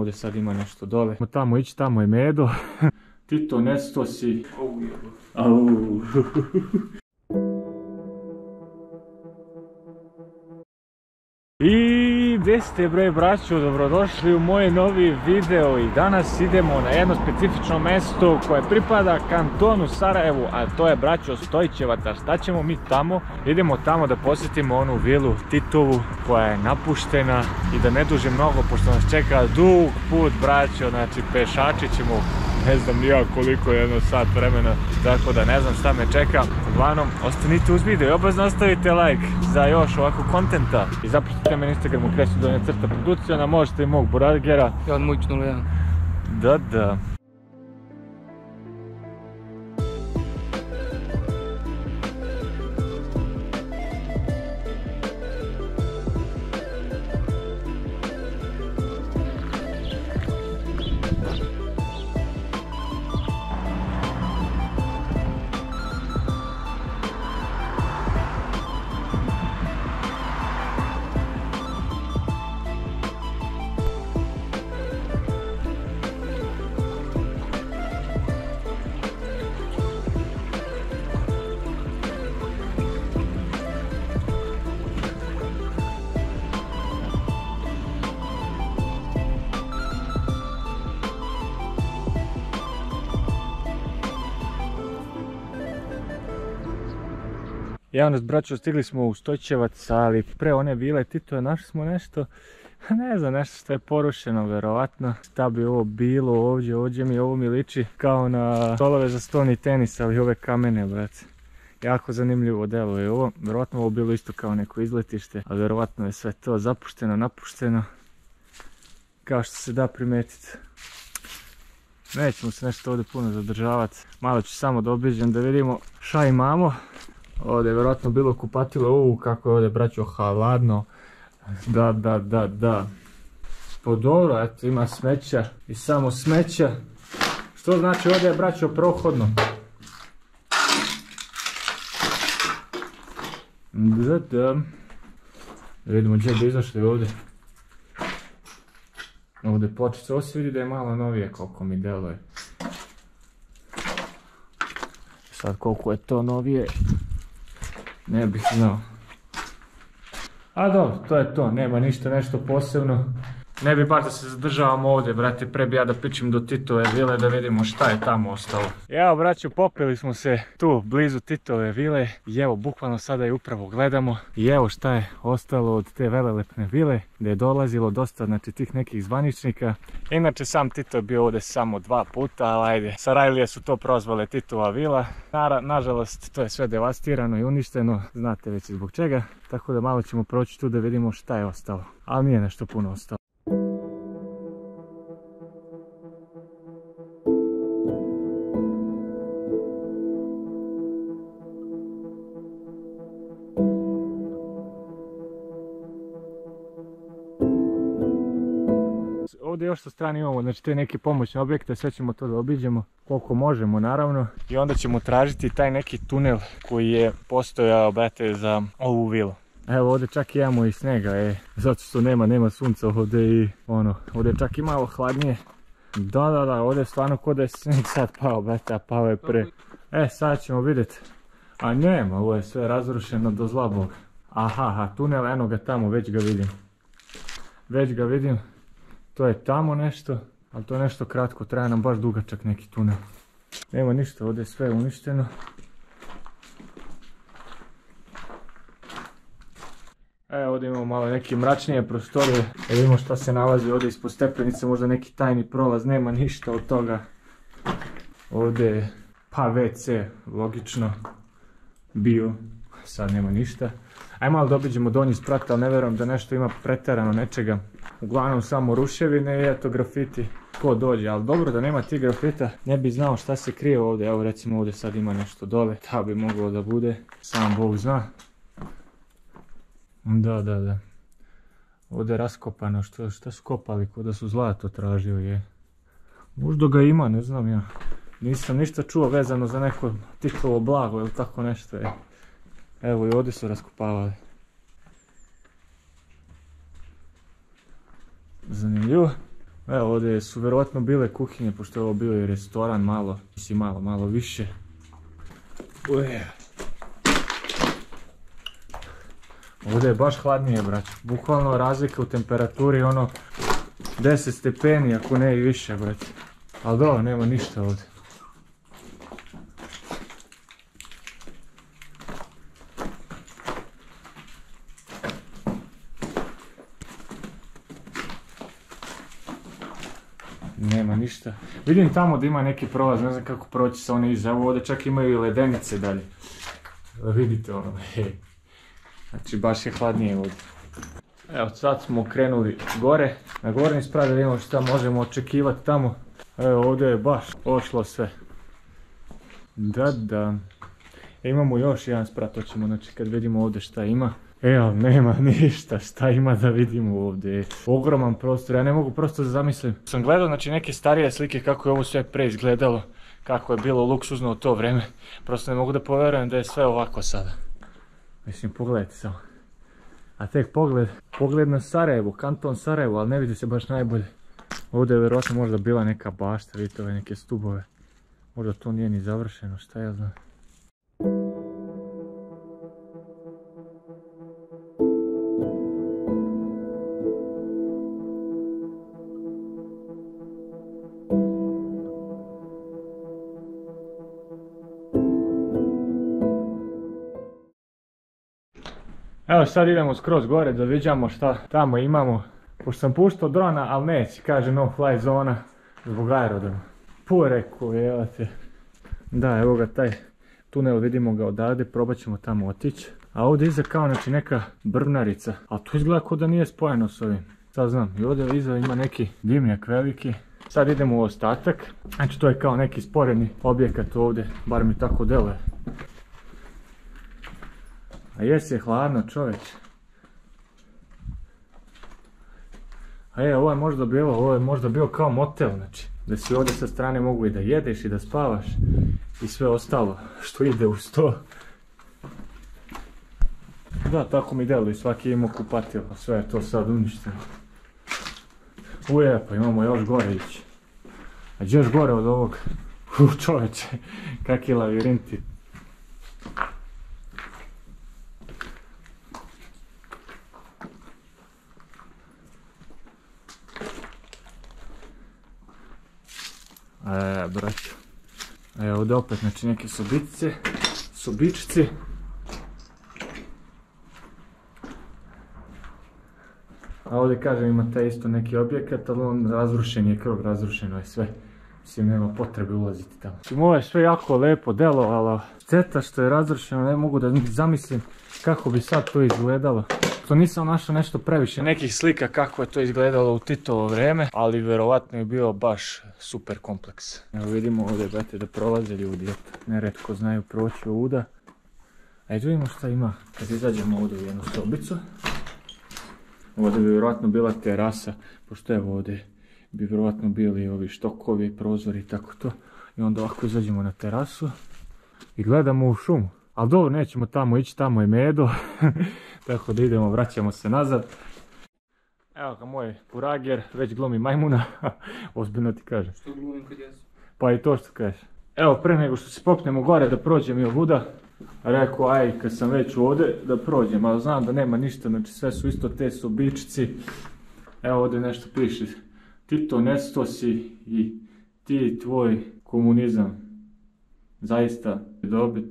ovdje sad ima nešto dole. Tamo ići, tamo je medo. Tito, nesto si. Au. I gdje ste bre braćo, dobrodošli u moj novi video i danas idemo na jedno specifično mjesto koje pripada kantonu Sarajevu, a to je braćo Stojčevac. A šta ćemo mi tamo? Idemo tamo da posjetimo onu vilu Titovu koja je napuštena i da ne duže mnogo pošto nas čeka dug put braćo, znači pešači ćemo ne znam ni ja koliko, jedno sat vremena, tako da ne znam šta me čeka. Uglavnom, ostanite uz video i obavezno ostavite like za još ovako kontenta. I zapratite me na Instagramu _Producijona, možete i mog buragera. Ja od Mujć 01. Da. Evo nas braćo, stigli smo u Stojčevac, ali pre one vile Tito našli smo nešto, ne znam, nešto što je porušeno verovatno. Šta bi ovo bilo ovdje mi liči kao na stolove za stolni tenis, ali ove kamene brate. Jako zanimljivo deluje ovo, verovatno ovo bilo isto kao neko izletište, a verovatno je sve to zapušteno, napušteno, kao što se da primetiti. Nećemo se nešto ovdje puno zadržavati, malo ću samo da obiđem da vidimo šta imamo. Ovdje je vjerojatno bilo kupatilo, kako je ovdje braćo hladno, da. Po dobro, eto ima smeća i samo smeća, što znači ovdje je braćo prohodno. Da. Vidimo gdje bi izašli ovdje. Ovdje pločica, ovo se vidi da je malo novije koliko mi deluje. Sad koliko je to novije, ne bih znao. A dobro, to je to, nema ništa nešto posebno. Ne bi baš da se zadržavamo ovdje, brate, pre bi ja da pičem do Titove vile da vidimo šta je tamo ostalo. Evo braćo, popili smo se tu blizu Titove vile i evo bukvalno sada je upravo gledamo. I evo šta je ostalo od te velelepne vile gdje je dolazilo dosta, znači, tih nekih zvaničnika. Inače sam Tito je bio ovdje samo 2 puta, ali ajde, Sarajlije su to prozvale Titova vila. Nažalost to je sve devastirano i uništeno, znate već zbog čega. Tako da malo ćemo proći tu da vidimo šta je ostalo, ali nije nešto puno ostalo. Ovdje još sa strane imamo, znači, te neke pomoćne objekte, sve ćemo to da obiđemo koliko možemo naravno. I onda ćemo tražiti taj neki tunel koji je postojao, brate, za ovu vilu. Evo ovdje čak imamo i snega, zato što nema sunca ovdje i ono, ovdje je čak i malo hladnije. Da, ovdje je stvarno kod da je sneg sad pao, brate, a pao je pre. Sad ćemo vidjeti. A nema, ovo je sve razrušeno do zla Boga. Aha, tunel, eno ga tamo, već ga vidim. To je tamo nešto, ali to je nešto kratko, traja nam baš dugačak neki tunel. Nema ništa, ovdje je sve uništeno. Ovdje imamo malo neke mračnije prostorije, da vidimo šta se nalazi ovdje ispod stepenice, možda neki tajni prolaz, nema ništa od toga. Ovdje je WC, logično, bio, sad nema ništa. Ajmo malo da obiđemo donji sprat, ali ne verujem da nešto ima preterano nečega. Uglavnom samo ruševine i eto grafiti, ko dođe, ali dobro da nema tih grafita, ne bi znao šta se krije ovdje. Evo recimo ovdje sad ima nešto dole, ta bi moglo da bude, sam Bog zna. Da. Ovdje je raskopano, šta su kopali, ko da su zlato tražio je. Možda ga ima, ne znam ja. Nisam ništa čuo vezano za neko Titovo blago ili tako nešto je. Evo i ovdje su raskopavali. Zanimljivo. Evo, ovdje su vjerojatno bile kuhinje, pošto je ovo bio i restoran malo, malo više. Ovdje je baš hladnije, brać. Bukvalno razlika u temperaturi, ono, 10 stepeni, ako ne i više, brać. Ali dobro, nema ništa ovdje. Nema ništa. Vidim tamo da ima neki prolaz, ne znam kako proći sa one iza. Evo ovdje čak imaju i ledenice dalje. Vidite ono, hej. Znači baš je hladnije ovdje. Evo sad smo krenuli gore. Na gornji sprat da vidimo šta možemo očekivati tamo. Evo ovdje je baš ošlo sve. Da. Imamo još jedan sprat, to ćemo znači kad vidimo ovdje šta ima. Ali nema ništa, šta ima da vidimo ovdje. Ogroman prostor, ja ne mogu prosto da zamislim. Sam gledao znači neke starije slike kako je ovo sve pre izgledalo, kako je bilo luksuzno u to vrijeme. Prosto ne mogu da poverujem da je sve ovako sada. Mislim, pogledajte samo. A tek pogled na Sarajevo, kanton Sarajevo, ali ne vidi se baš najbolje. Ovdje je vjerojatno možda bila neka bašta, vidite ove neke stubove. Možda to nije ni završeno, šta ja znam. Evo sad idemo skroz gore da vidimo šta tamo imamo. Pošto sam puštao drona, ali neće, kaže no fly zona zbog aerodroma. Reku, evo te. Da, evo ga taj tunel, vidimo ga odavde, probat ćemo tamo otići. A ovdje iza kao znači neka brvnarica, a tu izgleda kao da nije spojeno s ovim. Sad znam, i ovdje iza ima neki dimnjak veliki. Sad idemo u ostatak, znači to je kao neki sporedni objekat ovdje, bar mi tako deluje. A je hladno, čovječ. A ovo je možda bio kao motel, znači. Da si ovdje sa strane mogu i da jedeš i da spavaš. I sve ostalo što ide uz to. Da, tako mi deluje, svaki je imao kupatilo, a sve je to sad uništeno. Pa imamo još gore ići. A gdje još gore od ovog? Čovječe, kakvi lavirinti. Braćo. Evo ovdje opet znači neke sobičci. A ovdje kažem ima taj isto neki objekat, ali on razrušen je, krov razrušeno je sve. Mislim, nema potrebe ulaziti tamo. Ovo je sve jako lepo delo, ali šteta što je razrušeno, ne mogu da zamislim kako bi sad to izgledalo. To nisam našao nešto previše nekih slika kako je to izgledalo u Titovo vrijeme, ali vjerovatno je bio baš super kompleks. Evo vidimo ovdje, brate, da prolaze ljudi, neretko znaju proći ovuda. Ajde vidimo šta ima kad izađemo ovdje u jednu sobicu. Ovdje bi vjerovatno bila terasa, pošto evo ovdje bi vjerovatno bili ovi štokovi, prozori i tako to. I onda ovako izađemo na terasu i gledamo u šumu. Ali dobro, nećemo tamo ići, tamo je medo. Tako da idemo, vraćamo se nazad. Evo ga moj purager, već glumi majmuna. Ozbiljno ti kažem. Što glumim kad jesu? Pa i to što kažeš. Evo, pre nego što se popnemo gore da prođem i ovuda, rekao aj kad sam već ovdje da prođem, ali znam da nema ništa, znači sve su isto te sobičci. Evo ovdje nešto piše. Tito nesto si i ti tvoj komunizam. Zaista dobit.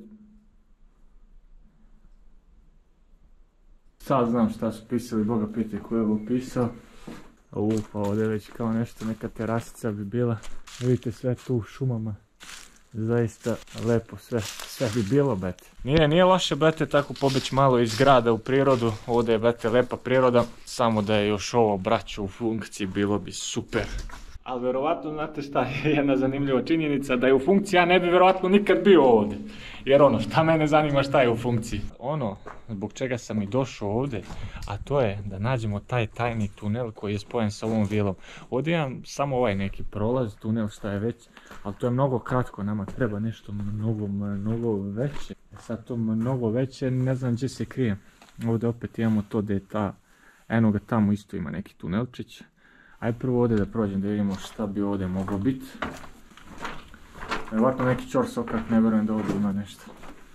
Sad znam šta su pisali, Boga pitaj ko je ovo pisao. Pa ovdje već kao nešto, neka terasica bi bila. Vidite sve tu u šumama. Zaista lepo sve bi bilo, bete. Nije loše, bete, tako pobeći malo iz grada u prirodu. Ovdje je, bete, lepa priroda. Samo da je još ovo, braćo, u funkciji, bilo bi super. Ali vjerovatno, znate šta je jedna zanimljiva činjenica, da je u funkciji, ja ne bi vjerovatno nikad bio ovdje. Jer šta mene zanima šta je u funkciji. Zbog čega sam i došao ovdje, a to je da nađemo taj tajni tunel koji je spojen sa ovom vilom. Ovdje imam samo ovaj neki prolaz, tunel šta je već, ali to je mnogo kratko, nama treba nešto mnogo veće. Sad to mnogo veće, ne znam gdje se krijem. Ovdje opet imamo to da je eno ga tamo isto ima neki tunelčić. Ajde prvo ovdje da prođem da vidimo šta bi ovdje moglo biti. Vjerovatno neki čor sokak, ne vjerujem da ovdje ima nešto.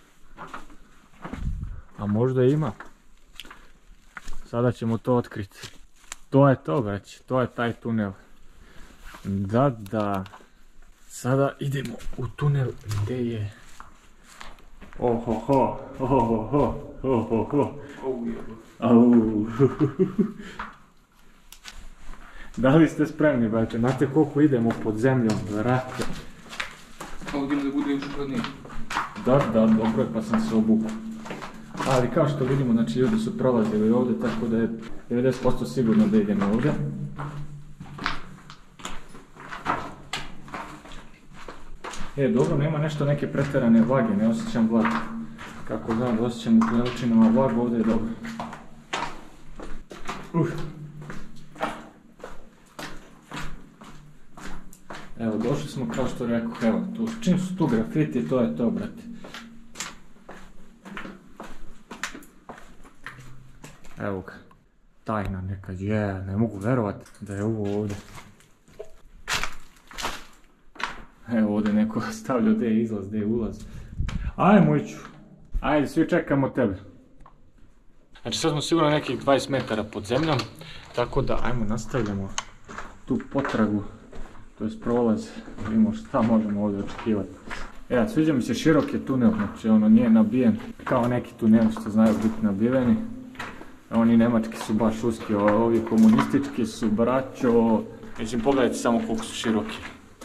A možda ima. Sada ćemo to otkriti. To je to, braći, to je taj tunel. Da. Sada idemo u tunel gdje je... Ohoho. Da li ste spremni, braće? Znate koliko idemo pod zemljom, vrate? Ovdje da bude još hladnije. Da, dobro je, pa sam se obukao. Ali kao što vidimo, znači ljudi su prolazili ovdje, tako da je 90% sigurno da idemo ovdje. Dobro, nema nešto neke pretjerane vlage, ne osjećam vlagu. Kako znam da osjećam u količinama vlagu, ovdje je dobro. Evo, došli smo kao što rekao, evo, čim su tu grafiti, to je to, brate. Evo ga, tajna neka, ne mogu verovat da je ovo ovdje. Evo ovdje neko stavlja gdje je izlaz, gdje je ulaz. Ajmo iću, ajde svi čekamo tebe. Znači sad smo sigurno nekih 20 metara pod zemljom, tako da ajmo nastavljamo tu potragu, to je prolaz, vidimo šta možemo ovdje očekivati. Evo, sviđa mi se širok je tunel, znači ono nije nabijen kao neki tuneli što znaju biti nabiveni. Oni nemački su baš uski, ovi komunistički su braćo, mislim pogledajte samo koliko su široki.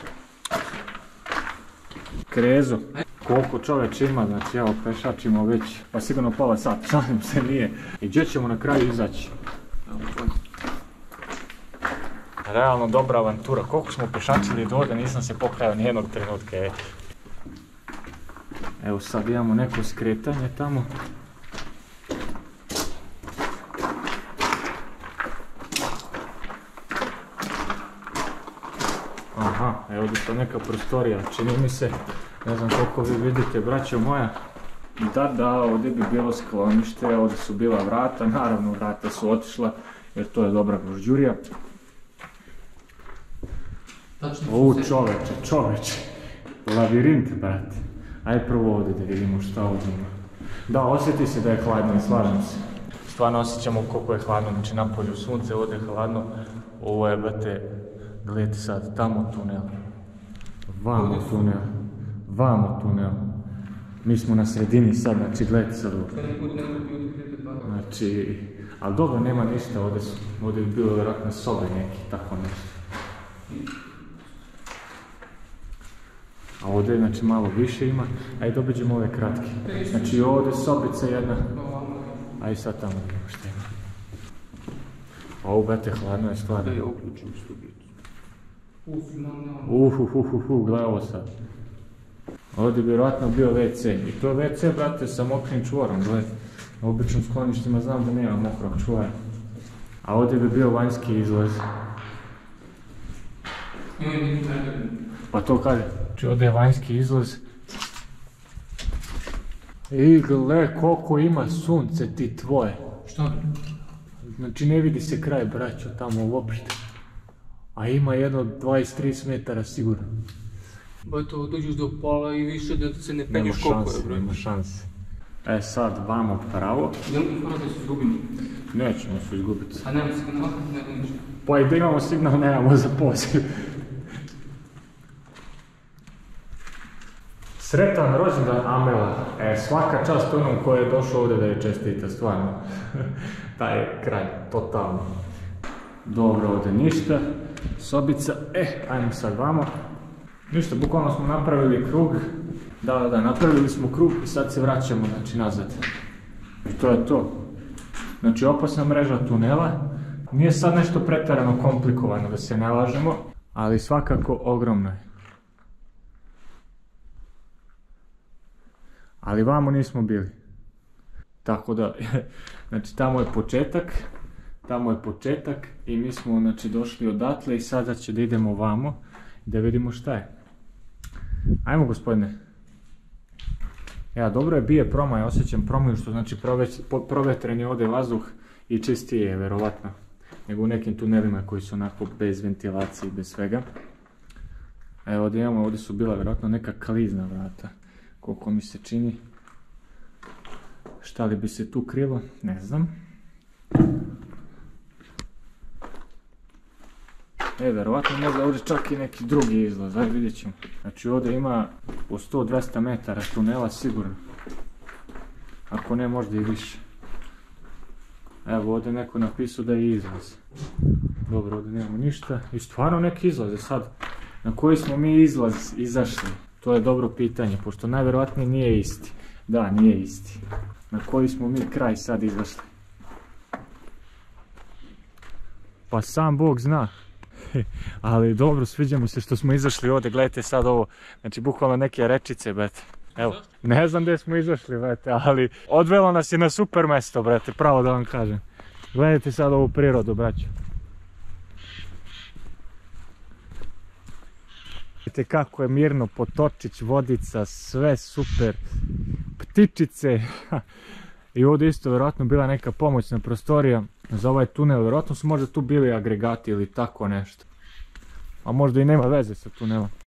Krezo, koliko čovječ ima, znači evo pešačimo već, pa sigurno pola sat, šalim se nije. I gdje ćemo na kraju izaći? Realno dobra avantura, koliko smo pešačili do ovdje, nisam se pokajao nijednog trenutka. Evo sad imamo neko skretanje tamo. Aha, evo ovdje to neka prostorija, čini mi se, ne znam koliko vi vidite, braćo moja. Da, ovdje bi bilo sklonište, ovdje su bila vrata, naravno vrata su otišla, jer to je dobra grožđurija. Čoveče, lavirint, brate. Ajde prvo ovdje da vidimo šta ovdje ima. Da, osjeti se da je hladno i slažem se. Stvarno osjećamo koliko je hladno, znači napolju sunce, ovdje je hladno. Ovo je, brate, gledajte sad, tamo tunel. Vamo tunel. Mi smo na sredini sad, znači gledajte sad ovdje. Znači, ali dobro, nema ništa, ovdje bi bilo vjerojatno sobe neki, tako nešto. A ovdje znači malo više ima, ajde dobiđemo ove kratke. Znači ovdje sobica jedna, a i sad tamo ima što ima. Ovo brate hladno je stvarno. Gledaj ovo sad. Ovdje bi vjerojatno bio WC. I to je WC brate sa mokrim čvorom, gledaj. Na običnom skloništima znam da nema mokrog čvora. A ovdje bi bio vanjski izlaz. Pa to kaže. Znači ovdje je vanjski izlaz. I gle koliko ima sunce ti tvoje. Šta? Znači ne vidi se kraj braćo tamo uopšte. A ima jedno 20-30 metara sigurno. Ba to dođeš do pola i više da se ne penješ koliko je broj. Nema šanse. E sad vamo pravo. Mora da se izgubimo. Nećemo se izgubiti. A nema signala? Ne ništa. Pa i da imamo signal nemamo za poziv. Sretan rođendan Amela. Svaka čast onom koji je došao ovdje da je čestita, stvarno. Taj je kraj, totalno. Dobro, ovdje ništa. Sobica, ajmo sad vamo. Ništa, bukvalno smo napravili krug. Da, napravili smo krug i sad se vraćamo, znači, nazad. I to je to. Znači, opasna mreža tunela. Nije sad nešto pretjerano komplikovano, da se ne lažemo, ali svakako ogromno je. Ali vamo nismo bili. Tako da, znači tamo je početak i mi smo znači došli odatle i sada će da idemo vamo da vidimo šta je. Ajmo gospodine. Ja, dobro je bije promaj, osjećam promaju što znači provetren je ovdje vazduh i čistije je, verovatno. nego u nekim tunelima koji su onako bez ventilacije, bez svega. Evo ovdje imamo, ovdje su bila vjerojatno neka klizna vrata, koliko mi se čini. Šta li bi se tu krilo, ne znam. Vjerovatno možda ovdje čak i neki drugi izlaz, aj vidjet ćemo. Znači ovdje ima po 100-200 metara tunela sigurno. Ako ne, možda i više. Evo ovdje neko napisao da je izlaz. Dobro, ovdje nemamo ništa. I stvarno neki izlaze sad. Na koji smo mi izlaz izašli? To je dobro pitanje, pošto najvjerojatnije nije isti. Da, nije isti. Na koji smo mi kraj sad izašli? Pa sam Bog zna. Ali dobro, sviđa mi se što smo izašli ovdje, gledajte sad ovo, znači bukvalno neke rečice, brate. Evo, ne znam gdje smo izašli, brate, ali odvelo nas je na super mjesto, brate, pravo da vam kažem. Gledajte sad ovu prirodu, braćo. Vidite kako je mirno, potočić, vodica, sve super, ptičice. I ovdje isto vjerojatno bila neka pomoćna prostorija za ovaj tunel, vjerojatno su možda tu bili agregati ili tako nešto. A možda i nema veze sa tunelom.